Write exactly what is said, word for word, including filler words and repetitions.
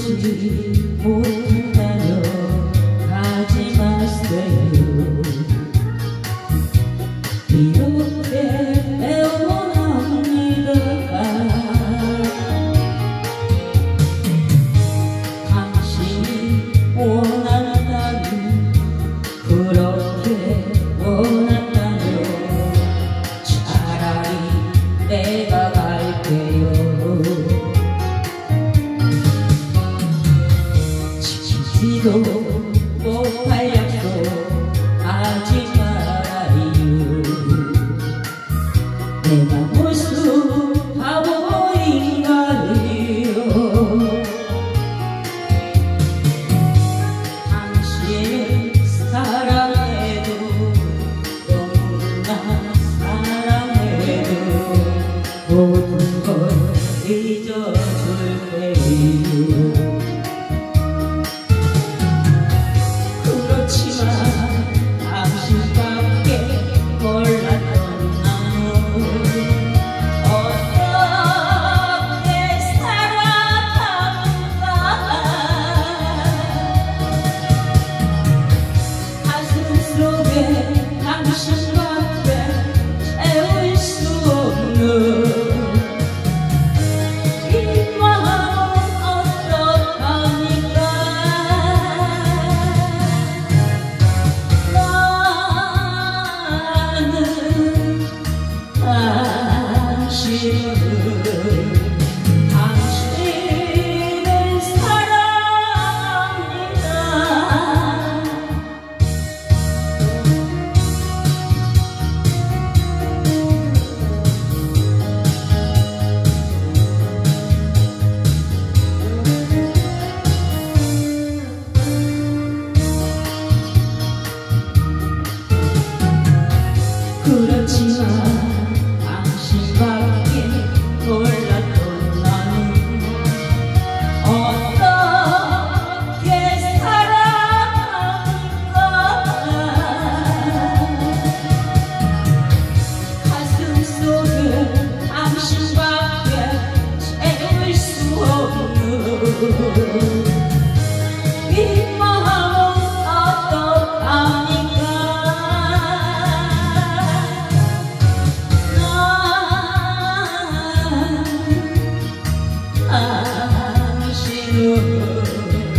그렇지 못하려 하지 마세요. 이렇게 애원합니다. 당신이 원한다면, 그렇게 원한다면 차라리 내가 갈게요. 지키지도 못할 약속 하지 말아요. 내가 무슨 바보인가요. 당신을 사랑해도 너무나 사랑해도 모든 걸 잊어줄게요. 당신을 사랑합니다. 그렇지만 당신밖에 몰랐던 나는 어떻게 살아갈까. 가슴 속에 당신밖에 채울 수 없는 이 마음은 어떡합니까. 당신은